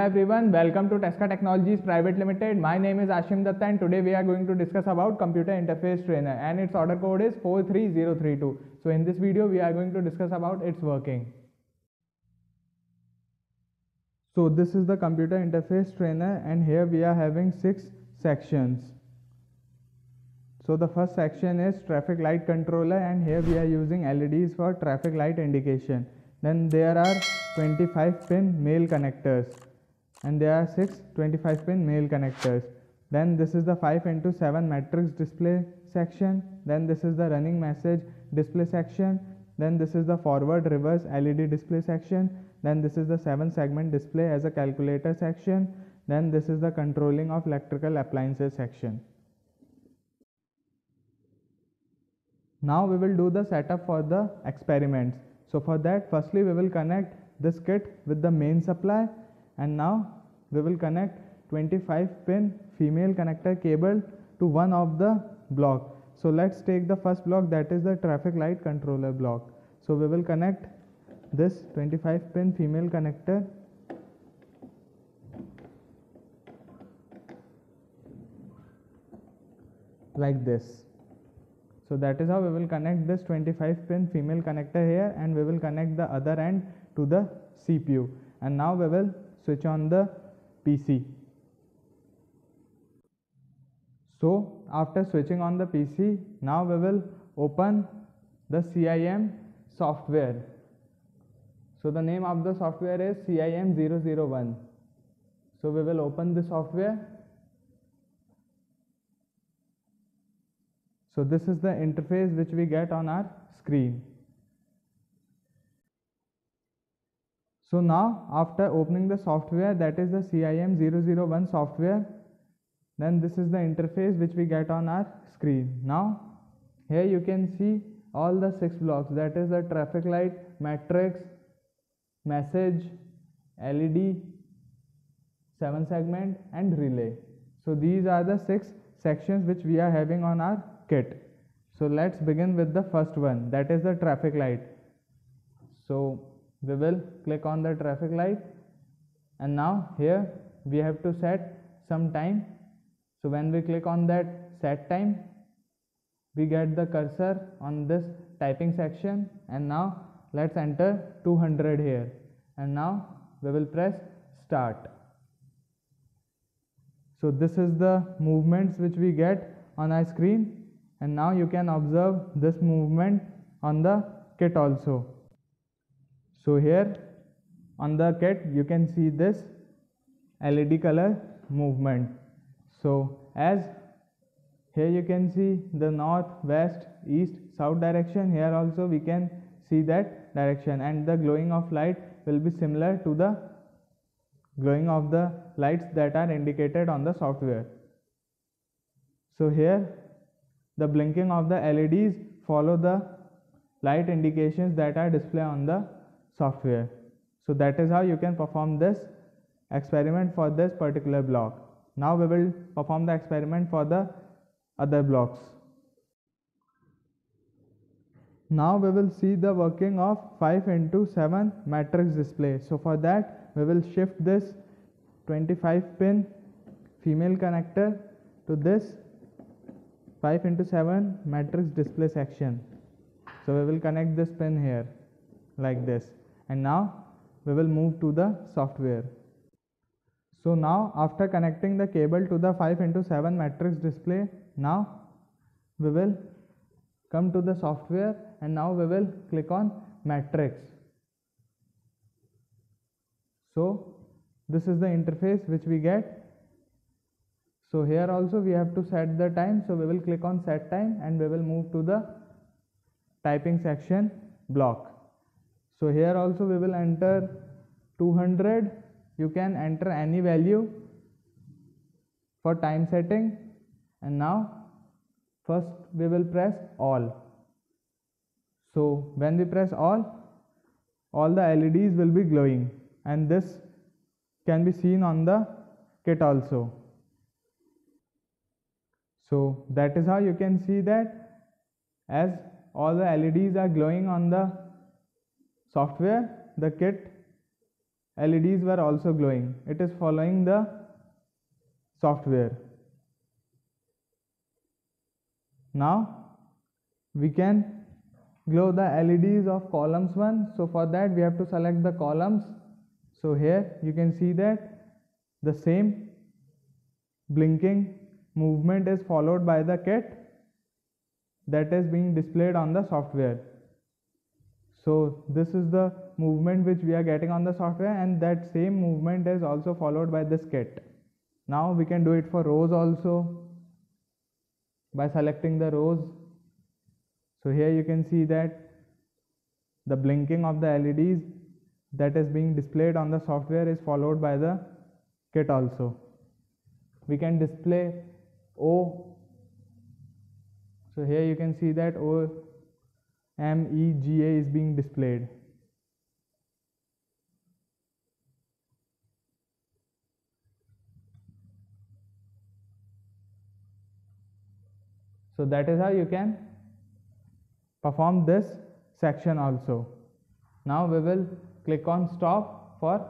everyone, welcome to Tesca Technologies Private Limited. My name is Ashim Datta and today we are going to discuss about computer interface trainer and its order code is 43032. So in this video we are going to discuss about its working. So this is the computer interface trainer and here we are having 6 sections. So the first section is traffic light controller and here we are using LEDs for traffic light indication. Then there are 25 pin male connectors and there are 6 25 pin male connectors. Then this is the 5x7 matrix display section. Then this is the running message display section. Then this is the forward reverse LED display section. Then this is the 7 segment display as a calculator section. Then this is the controlling of electrical appliances section. Now we will do the setup for the experiments. So for that, firstly we will connect this kit with the main supply and now we will connect 25 pin female connector cable to one of the block. So let's take the first block, that is the traffic light controller block. So we will connect this 25 pin female connector like this. So that is how we will connect this 25 pin female connector here and we will connect the other end to the CPU. And now we will switch on the PC. So after switching on the PC, now we will open the CIM software. So the name of the software is CIM001. So we will open the software. So this is the interface which we get on our screen. So now after opening the software, that is the CIM001 software, then this is the interface which we get on our screen. Now here you can see all the 6 blocks, that is the traffic light, matrix, message, LED, 7 segment and relay. So these are the 6 sections which we are having on our kit. So let's begin with the first one, that is the traffic light. So we will click on the traffic light and now here we have to set some time. So when we click on that set time, we get the cursor on this typing section and now let's enter 200 here and now we will press start. So this is the movements which we get on our screen and now you can observe this movement on the kit also. So here on the kit you can see this LED color movement. So as here you can see the north, west, east, south direction, here also we can see that direction and the glowing of light will be similar to the glowing of the lights that are indicated on the software. So here the blinking of the LEDs follow the light indications that are displayed on the software. So that is how you can perform this experiment for this particular block. Now we will perform the experiment for the other blocks. Now we will see the working of 5x7 matrix display. So for that we will shift this 25 pin female connector to this 5x7 matrix display section. So we will connect this pin here like this and now we will move to the software. So now after connecting the cable to the 5x7 matrix display, now we will come to the software and now we will click on matrix. So this is the interface which we get. So here also we have to set the time, so we will click on set time and we will move to the typing section block. So here also we will enter 200. You can enter any value for time setting and now first we will press all. So when we press all the LEDs will be glowing and this can be seen on the kit also. So that is how you can see that as all the LEDs are glowing on the software, the kit LEDs were also glowing. It is following the software. Now we can glow the LEDs of columns 1. So for that we have to select the columns. So here you can see that the same blinking movement is followed by the kit that is being displayed on the software. So this is the movement which we are getting on the software, and that same movement is also followed by this kit. Now we can do it for rows also by selecting the rows. So here you can see that the blinking of the LEDs that is being displayed on the software is followed by the kit also. We can display O. So here you can see that OMEGA is being displayed. So that is how you can perform this section also. Now we will click on stop for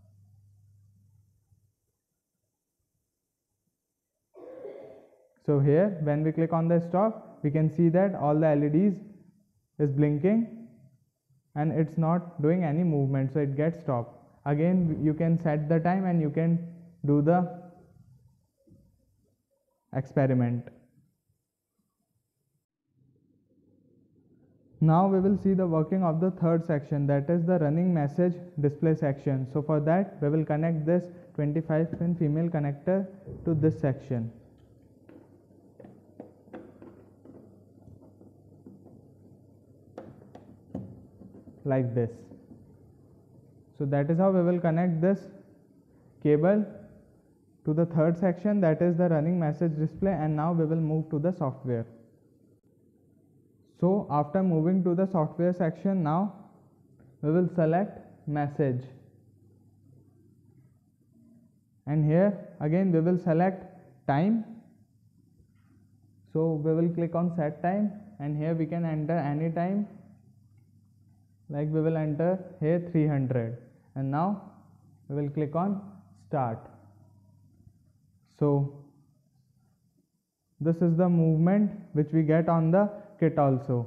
so here when we click on the stop, we can see that all the LEDs is blinking and it's not doing any movement, so it gets stopped. Again you can set the time and you can do the experiment. Now we will see the working of the third section, that is the running message display section. So for that we will connect this 25-pin female connector to this section. Like this. So that is how we will connect this cable to the third section, that is the running message display, and now we will move to the software. So after moving to the software section, now we will select message, and here again we will select time. So we will click on set time, and here we can enter any time, like we will enter here 300, and now we will click on start. So this is the movement which we get on the kit also.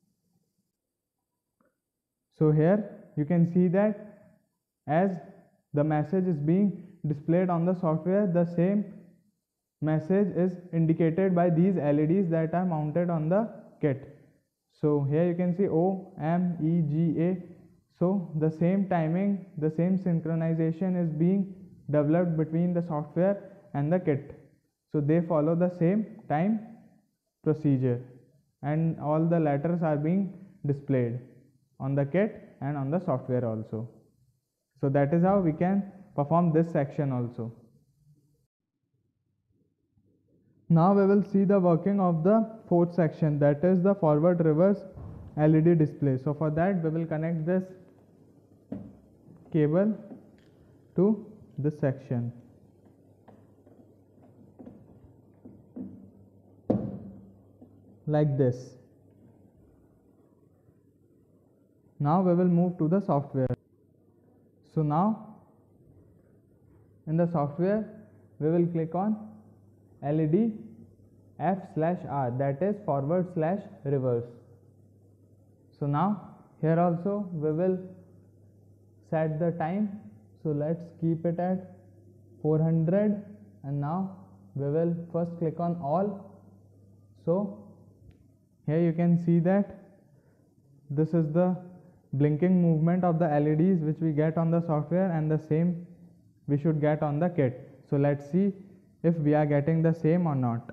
So here you can see that as the message is being displayed on the software, the same message is indicated by these LEDs that are mounted on the kit. So here you can see OMEGA. So the same timing, the same synchronization is being developed between the software and the kit. So they follow the same time procedure, and all the letters are being displayed on the kit and on the software also. So that is how we can perform this section also. Now we will see the working of the fourth section, that is the forward reverse LED display. So for that we will connect this cable to this section. Like this. Now we will move to the software. So now in the software we will click on LED F/R, that is forward/reverse. So now here also we will set the time. So let's keep it at 400, and now we will first click on all. So here you can see that this is the blinking movement of the LEDs which we get on the software, and the same we should get on the kit. So let's see if we are getting the same or not.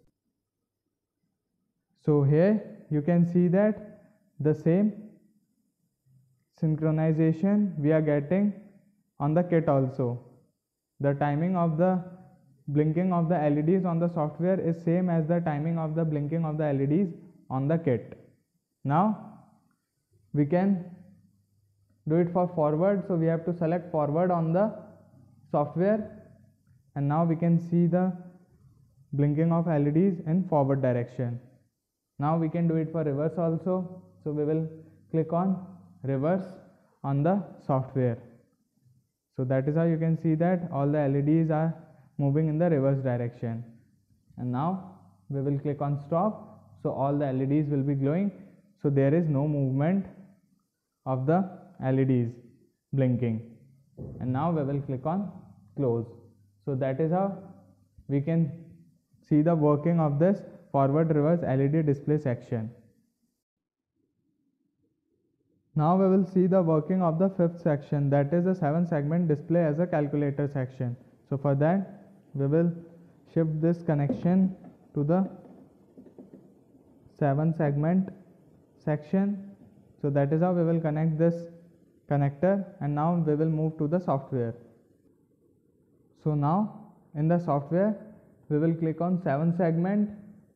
So here you can see that the same synchronization we are getting on the kit also. The timing of the blinking of the LEDs on the software is same as the timing of the blinking of the LEDs on the kit. Now we can do it for forward. So we have to select forward on the software, and now we can see the blinking of LEDs in forward direction. Now we can do it for reverse also. So we will click on reverse on the software. So that is how you can see that all the LEDs are moving in the reverse direction. And now we will click on stop. So all the LEDs will be glowing. So there is no movement of the LEDs blinking. And now we will click on close. So that is how we can see the working of this forward reverse LED display section. Now we will see the working of the fifth section, that is the 7-segment display as a calculator section. So for that we will shift this connection to the 7-segment section. So that is how we will connect this connector, and now we will move to the software. So now in the software we will click on 7-segment.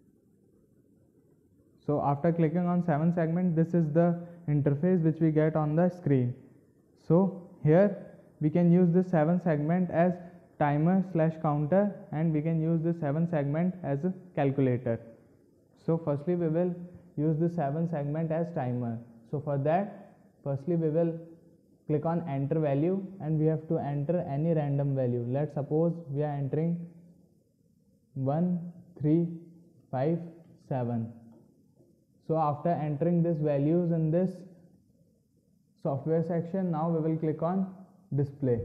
So after clicking on 7-segment, this is the interface which we get on the screen. So here we can use this 7-segment as timer/counter, and we can use this 7-segment as a calculator. So firstly we will use this 7-segment as timer. So for that, firstly we will click on enter value, and we have to enter any random value. Let's suppose we are entering 1 3 5 7. So after entering these values in this software section, now we will click on display.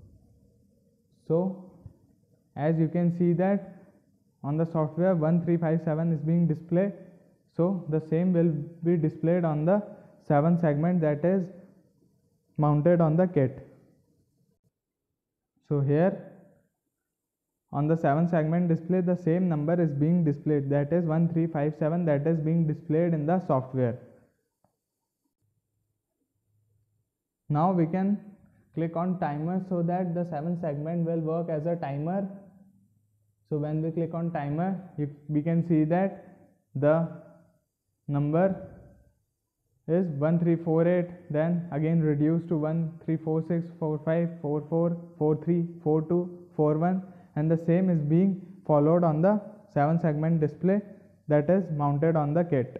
So as you can see that on the software 1357 is being displayed. So the same will be displayed on the 7-segment that is mounted on the kit. So here on the 7-segment display, the same number is being displayed, that is 1357, that is being displayed in the software. Now we can click on timer so that the 7-segment will work as a timer. So when we click on timer, we can see that the number is 1348, then again reduced to 1346, 45, 44, 43, 42, 41, and the same is being followed on the 7-segment display that is mounted on the kit.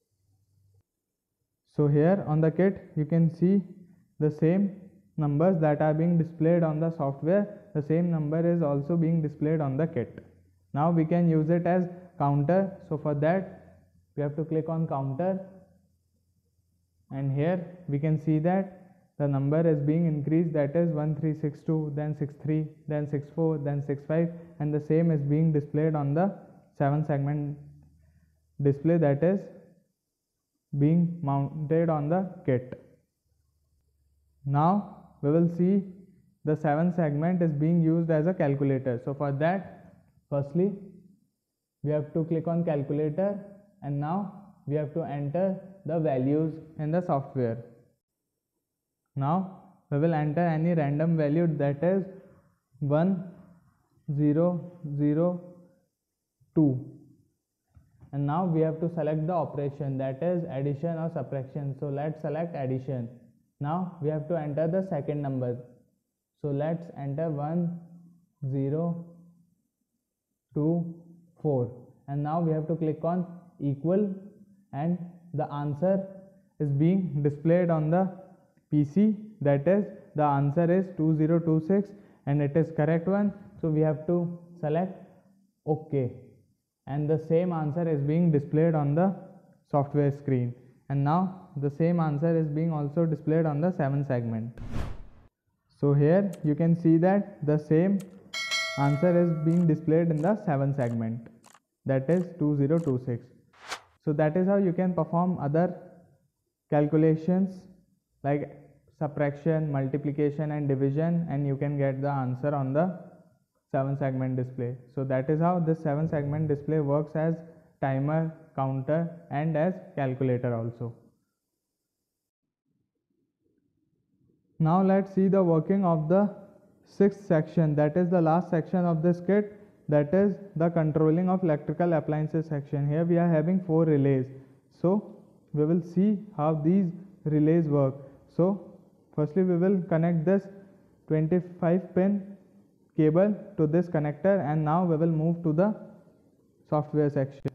So here on the kit you can see the same numbers that are being displayed on the software, the same number is also being displayed on the kit. Now we can use it as counter. So for that we have to click on counter, and here we can see that the number is being increased, that is 1362, then 63, then 64, then 65, and the same is being displayed on the 7-segment display that is being mounted on the kit. Now we will see the 7-segment is being used as a calculator. So for that, firstly we have to click on calculator, and now we have to enter the values in the software. Now we will enter any random value, that is 1 0 0 2, and now we have to select the operation, that is addition or subtraction. So let's select addition. Now we have to enter the second number. So let's enter 1 0 2 4, and now we have to click on equal, and the answer is being displayed on the PC, that is the answer is 2026 and it is correct one. So we have to select OK, and the same answer is being displayed on the software screen, and now the same answer is being also displayed on the 7-segment. So here you can see that the same answer is being displayed in the 7-segment, that is 2026. So that is how you can perform other calculations like subtraction, multiplication and division, and you can get the answer on the 7-segment display. So that is how this 7-segment display works as timer, counter and as calculator also. Now let's see the working of the 6th section, that is the last section of this kit, that is the controlling of electrical appliances section. Here we are having 4 relays. So we will see how these relays work. So firstly we will connect this 25-pin cable to this connector, and now we will move to the software section.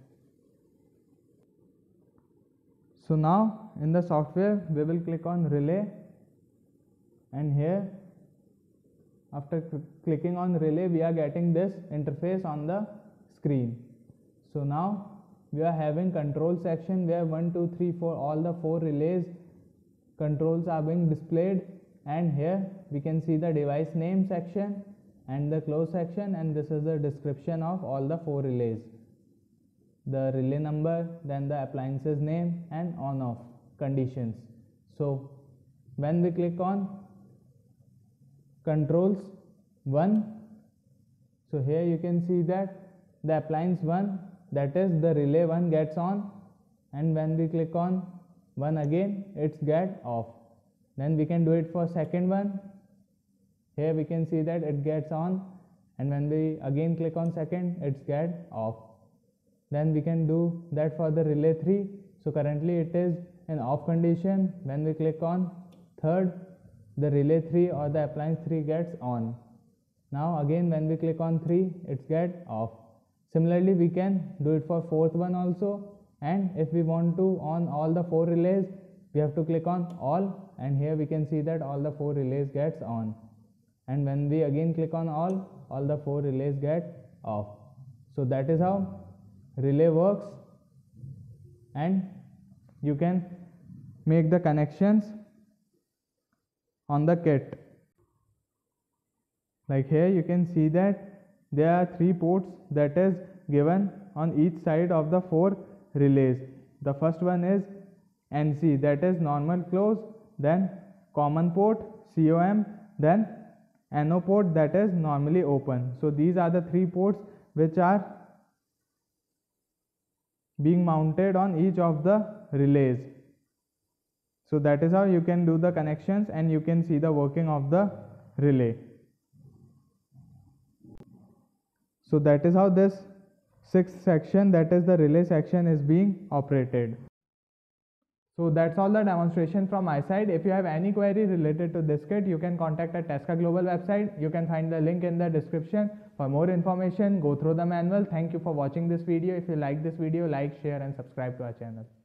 So now in the software we will click on relay, and here after clicking on relay, we are getting this interface on the screen. So now we are having control section where 1, 2, 3, 4, all the 4 relays controls are being displayed, and here we can see the device name section and the close section, and this is the description of all the 4 relays, the relay number, then the appliance's name, and on off conditions. So when we click on controls 1, so here you can see that the appliance 1, that is the relay 1, gets on, and when we click on 1 again, it's get off. Then we can do it for second one. Here we can see that it gets on, and when we again click on second, it's get off. Then we can do that for the relay 3. So currently it is in off condition. When we click on third, the relay 3 or the appliance 3 gets on. Now again when we click on 3, it's get off. Similarly we can do it for fourth one also, and if we want to on all the 4 relays, we have to click on all, and here we can see that all the 4 relays gets on, and when we again click on all the 4 relays get off. So that is how relay works, and you can make the connections on the kit. Like here you can see that there are 3 ports that is given on each side of the 4 relays. The first one is NC, that is normal close, then common port COM, then NO port, that is normally open. So these are the 3 ports which are being mounted on each of the relays. So that is how you can do the connections, and you can see the working of the relay. So that is how this 6th section, that is the relay section, is being operated. So that's all the demonstration from my side. If you have any query related to this kit, you can contact the Tesca Global website. You can find the link in the description. For more information, go through the manual. Thank you for watching this video. If you like this video, like, share and subscribe to our channel.